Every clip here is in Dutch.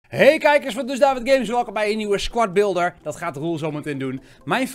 Hey kijkers van Dus David Games, welkom bij een nieuwe Squad Builder. Dat gaat Roel zo meteen doen. Mijn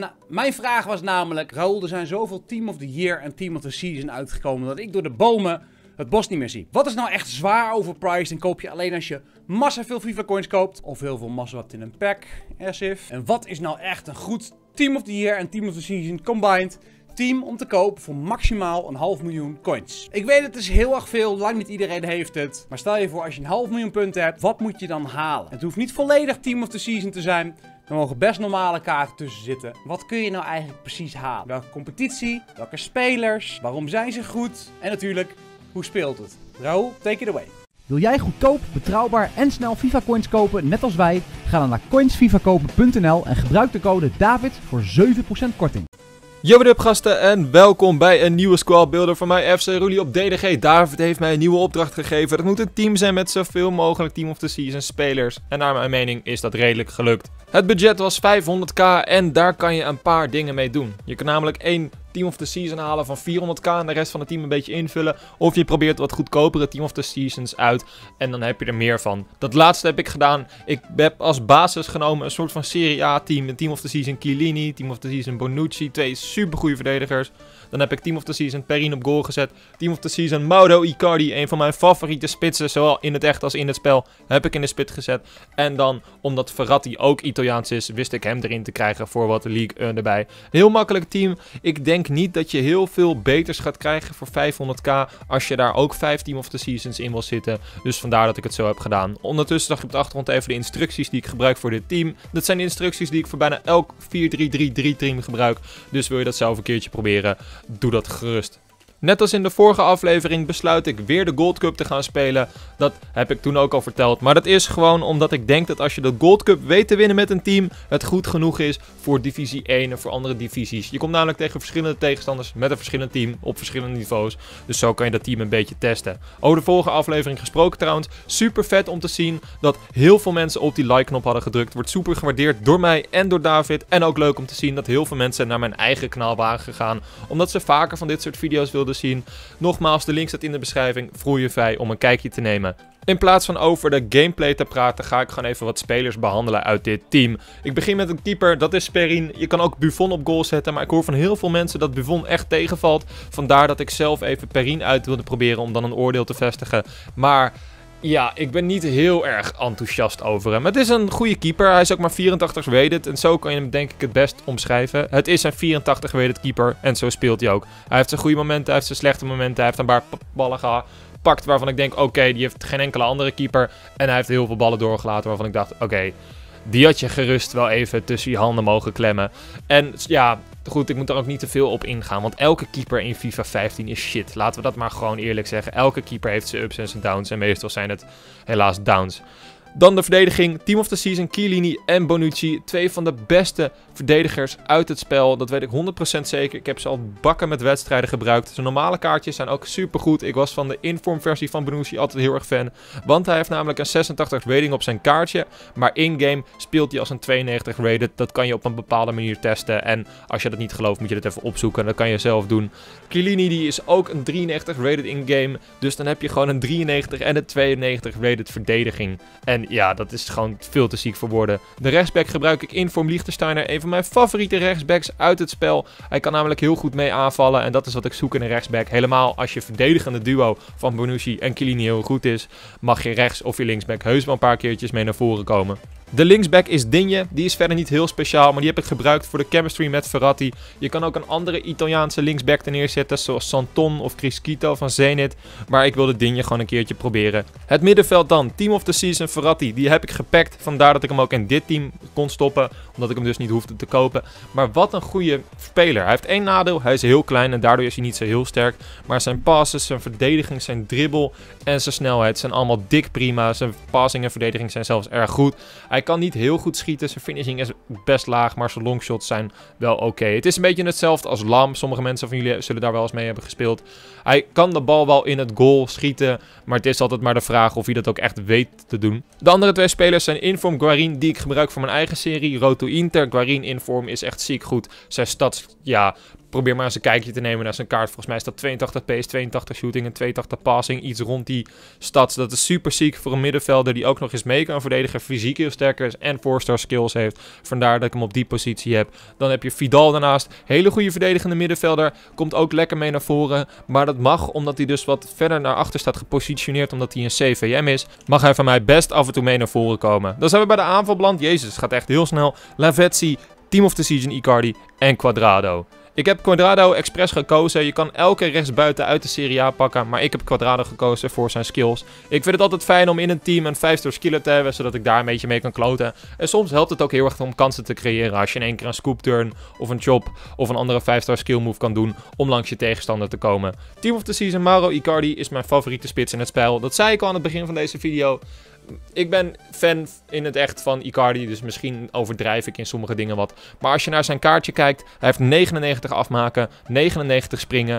vraag was namelijk, Raoul, er zijn zoveel Team of the Year en Team of the Season uitgekomen dat ik door de bomen het bos niet meer zie. Wat is nou echt zwaar overpriced en koop je alleen als je massa veel FIFA coins koopt? Of heel veel massa wat in een pack, as if. En wat is nou echt een goed Team of the Year en Team of the Season combined team om te kopen voor maximaal 500.000 coins? Ik weet het is heel erg veel, lang niet iedereen heeft het. Maar stel je voor, als je 500.000 punten hebt, wat moet je dan halen? Het hoeft niet volledig Team of the Season te zijn. Er mogen best normale kaarten tussen zitten. Wat kun je nou eigenlijk precies halen? Welke competitie? Welke spelers? Waarom zijn ze goed? En natuurlijk, hoe speelt het? Raoul, take it away. Wil jij goedkoop, betrouwbaar en snel FIFA coins kopen, net als wij? Ga dan naar coinsfifakopen.nl en gebruik de code DAVID voor 7% korting. Yo, wat up gasten en welkom bij een nieuwe Squad Builder van mij, FC Roelie op DDG. David heeft mij een nieuwe opdracht gegeven. Het moet een team zijn met zoveel mogelijk Team of the Season spelers. En naar mijn mening is dat redelijk gelukt. Het budget was 500k en daar kan je een paar dingen mee doen. Je kan namelijk één Team of the Season halen van 400k en de rest van het team een beetje invullen. Of je probeert wat goedkopere Team of the Seasons uit en dan heb je er meer van. Dat laatste heb ik gedaan. Ik heb als basis genomen een soort van Serie A team. Een Team of the Season Chiellini, Team of the Season Bonucci. Twee supergoeie verdedigers. Dan heb ik Team of the Season Perin op goal gezet. Team of the Season Mauro Icardi, een van mijn favoriete spitsen, zowel in het echt als in het spel, heb ik in de spits gezet. En dan, omdat Verratti ook Italiaans is, wist ik hem erin te krijgen voor wat League erbij. Een heel makkelijk team. Ik denk niet dat je heel veel beters gaat krijgen voor 500k als je daar ook 5 Team of the Seasons in wil zitten. Dus vandaar dat ik het zo heb gedaan. Ondertussen zag ik op de achtergrond even de instructies die ik gebruik voor dit team. Dat zijn de instructies die ik voor bijna elk 4-3-3-3 team gebruik. Dus wil je dat zelf een keertje proberen, doe dat gerust. Net als in de vorige aflevering besluit ik weer de Gold Cup te gaan spelen. Dat heb ik toen ook al verteld. Maar dat is gewoon omdat ik denk dat als je de Gold Cup weet te winnen met een team, het goed genoeg is voor divisie 1 en voor andere divisies. Je komt namelijk tegen verschillende tegenstanders met een verschillend team op verschillende niveaus. Dus zo kan je dat team een beetje testen. Over de vorige aflevering gesproken trouwens. Super vet om te zien dat heel veel mensen op die like knop hadden gedrukt. Wordt super gewaardeerd door mij en door David. En ook leuk om te zien dat heel veel mensen naar mijn eigen kanaal waren gegaan. Omdat ze vaker van dit soort video's wilden zien. Nogmaals, de link staat in de beschrijving. Voel je vrij om een kijkje te nemen. In plaats van over de gameplay te praten, ga ik gewoon even wat spelers behandelen uit dit team. Ik begin met een keeper, dat is Perin. Je kan ook Buffon op goal zetten, maar ik hoor van heel veel mensen dat Buffon echt tegenvalt. Vandaar dat ik zelf even Perin uit wilde proberen om dan een oordeel te vestigen. Maar ja, ik ben niet heel erg enthousiast over hem. Het is een goede keeper. Hij is ook maar 84 rated. En zo kan je hem denk ik het best omschrijven. Het is een 84 rated keeper. En zo speelt hij ook. Hij heeft zijn goede momenten. Hij heeft zijn slechte momenten. Hij heeft een paar ballen gepakt waarvan ik denk, oké, die heeft geen enkele andere keeper. En hij heeft heel veel ballen doorgelaten waarvan ik dacht, oké, die had je gerust wel even tussen je handen mogen klemmen. En ja, goed, ik moet er ook niet te veel op ingaan. Want elke keeper in FIFA 15 is shit. Laten we dat maar gewoon eerlijk zeggen. Elke keeper heeft zijn ups en zijn downs. En meestal zijn het helaas downs. Dan de verdediging. Team of the Season, Chiellini en Bonucci. Twee van de beste verdedigers uit het spel. Dat weet ik 100% zeker. Ik heb ze al bakken met wedstrijden gebruikt. Zijn normale kaartjes zijn ook supergoed. Ik was van de inform versie van Bonucci altijd heel erg fan. Want hij heeft namelijk een 86 rating op zijn kaartje. Maar in-game speelt hij als een 92 rated. Dat kan je op een bepaalde manier testen. En als je dat niet gelooft, moet je dat even opzoeken. Dat kan je zelf doen. Chiellini die is ook een 93 rated in-game. Dus dan heb je gewoon een 93 en een 92 rated verdediging. En ja, dat is gewoon veel te ziek voor woorden. De rechtsback gebruik ik Inform Liechtensteiner. Een van mijn favoriete rechtsbacks uit het spel. Hij kan namelijk heel goed mee aanvallen. En dat is wat ik zoek in een rechtsback. Helemaal als je verdedigende duo van Bonucci en Chiellini heel goed is, mag je rechts of je linksback heus wel een paar keertjes mee naar voren komen. De linksback is Digne. Die is verder niet heel speciaal, maar die heb ik gebruikt voor de chemistry met Verratti. Je kan ook een andere Italiaanse linksback er neerzetten, zoals Santon of Crisquito van Zenit. Maar ik wilde Digne gewoon een keertje proberen. Het middenveld dan. Team of the Season Verratti. Die heb ik gepakt. Vandaar dat ik hem ook in dit team kon stoppen. Omdat ik hem dus niet hoefde te kopen. Maar wat een goede speler. Hij heeft één nadeel. Hij is heel klein en daardoor is hij niet zo heel sterk. Maar zijn passes, zijn verdediging, zijn dribbel en zijn snelheid zijn allemaal dik prima. Zijn passing en verdediging zijn zelfs erg goed. Hij kan niet heel goed schieten. Zijn finishing is best laag, maar zijn longshots zijn wel oké. Het is een beetje hetzelfde als Lam. Sommige mensen van jullie zullen daar wel eens mee hebben gespeeld. Hij kan de bal wel in het goal schieten, maar het is altijd maar de vraag of hij dat ook echt weet te doen. De andere twee spelers zijn Inform Guarin, die ik gebruik voor mijn eigen serie, Road to Inter. Guarin Inform is echt ziek goed. Zijn stats, ja, probeer maar eens een kijkje te nemen naar zijn kaart. Volgens mij is dat 82 pace, 82 shooting en 82 passing. Iets rond die stats. Dat is super ziek voor een middenvelder die ook nog eens mee kan verdedigen. Fysiek heel sterker is en 4-star skills heeft. Vandaar dat ik hem op die positie heb. Dan heb je Vidal daarnaast. Hele goede verdedigende middenvelder. Komt ook lekker mee naar voren. Maar dat mag, omdat hij dus wat verder naar achter staat gepositioneerd. Omdat hij een CVM is. Mag hij van mij best af en toe mee naar voren komen. Dan zijn we bij de aanval beland. Jezus, het gaat echt heel snel. Lavezzi, Team of the Season Icardi en Cuadrado. Ik heb Cuadrado expres gekozen. Je kan elke rechtsbuiten uit de Serie A pakken. Maar ik heb Cuadrado gekozen voor zijn skills. Ik vind het altijd fijn om in een team een 5-star skiller te hebben. Zodat ik daar een beetje mee kan kloten. En soms helpt het ook heel erg om kansen te creëren. Als je in één keer een scoop turn of een chop of een andere 5-star skill move kan doen. Om langs je tegenstander te komen. Team of the Season Mauro Icardi is mijn favoriete spits in het spel. Dat zei ik al aan het begin van deze video. Ik ben fan in het echt van Icardi, dus misschien overdrijf ik in sommige dingen wat. Maar als je naar zijn kaartje kijkt, hij heeft 99 afmaken, 99 springen,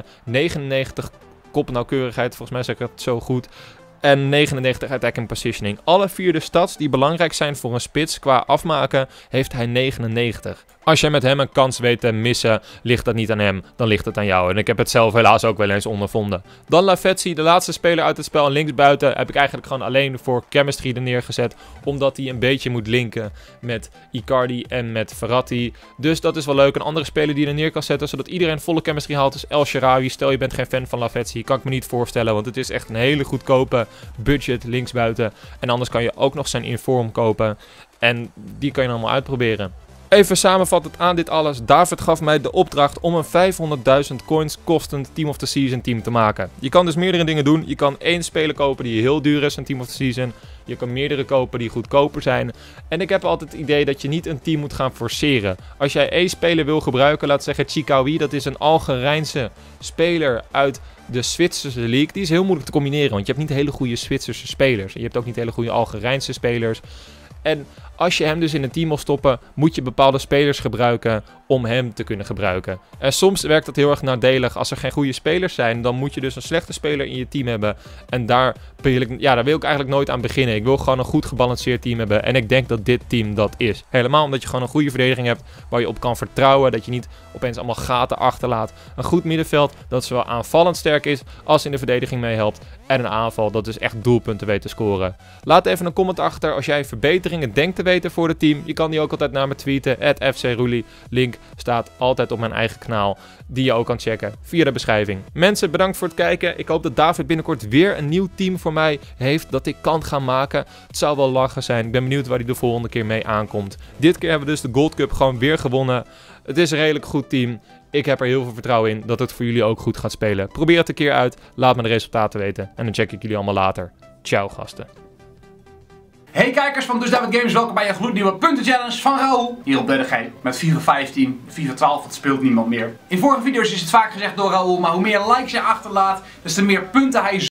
99 kopnauwkeurigheid, volgens mij zeg ik het zo goed. En 99 attacking positioning. Alle 4 de stats die belangrijk zijn voor een spits qua afmaken, heeft hij 99. Als jij met hem een kans weet te missen, ligt dat niet aan hem, dan ligt het aan jou. En ik heb het zelf helaas ook wel eens ondervonden. Dan Lavezzi, de laatste speler uit het spel, linksbuiten, heb ik eigenlijk gewoon alleen voor chemistry er neergezet. Omdat hij een beetje moet linken met Icardi en met Verratti. Dus dat is wel leuk. Een andere speler die je er neer kan zetten, zodat iedereen volle chemistry haalt, is El Shaarawy. Stel je bent geen fan van Lavezzi, kan ik me niet voorstellen, want het is echt een hele goedkope budget linksbuiten. En anders kan je ook nog zijn inform kopen. En die kan je allemaal uitproberen. Even samenvattend aan dit alles. David gaf mij de opdracht om een 500.000 coins kostend Team of the Season team te maken. Je kan dus meerdere dingen doen. Je kan 1 speler kopen die heel duur is, een Team of the Season. Je kan meerdere kopen die goedkoper zijn. En ik heb altijd het idee dat je niet een team moet gaan forceren. Als jij 1 speler wil gebruiken, laat zeggen Chikawi, dat is een Algerijnse speler uit de Zwitserse League. Die is heel moeilijk te combineren, want je hebt niet hele goede Zwitserse spelers. En je hebt ook niet hele goede Algerijnse spelers. En als je hem dus in een team wil stoppen, moet je bepaalde spelers gebruiken om hem te kunnen gebruiken. En soms werkt dat heel erg nadelig. Als er geen goede spelers zijn, dan moet je dus een slechte speler in je team hebben. En daar wil ik eigenlijk nooit aan beginnen. Ik wil gewoon een goed gebalanceerd team hebben. En ik denk dat dit team dat is. Helemaal omdat je gewoon een goede verdediging hebt waar je op kan vertrouwen. Dat je niet opeens allemaal gaten achterlaat. Een goed middenveld dat zowel aanvallend sterk is als in de verdediging meehelpt. En een aanval dat dus echt doelpunten weet te scoren. Laat even een comment achter als jij verbeteringen denkt te weten voor het team. Je kan die ook altijd naar me tweeten. @FCRully. Link staat altijd op mijn eigen kanaal. Die je ook kan checken via de beschrijving. Mensen, bedankt voor het kijken. Ik hoop dat David binnenkort weer een nieuw team voor mij heeft dat ik kan gaan maken. Het zou wel lachen zijn. Ik ben benieuwd waar hij de volgende keer mee aankomt. Dit keer hebben we dus de Gold Cup gewoon weer gewonnen. Het is een redelijk goed team. Ik heb er heel veel vertrouwen in dat het voor jullie ook goed gaat spelen. Probeer het een keer uit. Laat me de resultaten weten. En dan check ik jullie allemaal later. Ciao gasten. Hey kijkers van Dus David Games, welkom bij een gloednieuwe puntenchallenge van Raoul. Hier op DDG met FIFA 15, FIFA 12, dat speelt niemand meer. In vorige video's is het vaak gezegd door Raoul, maar hoe meer likes je achterlaat, des te meer punten hij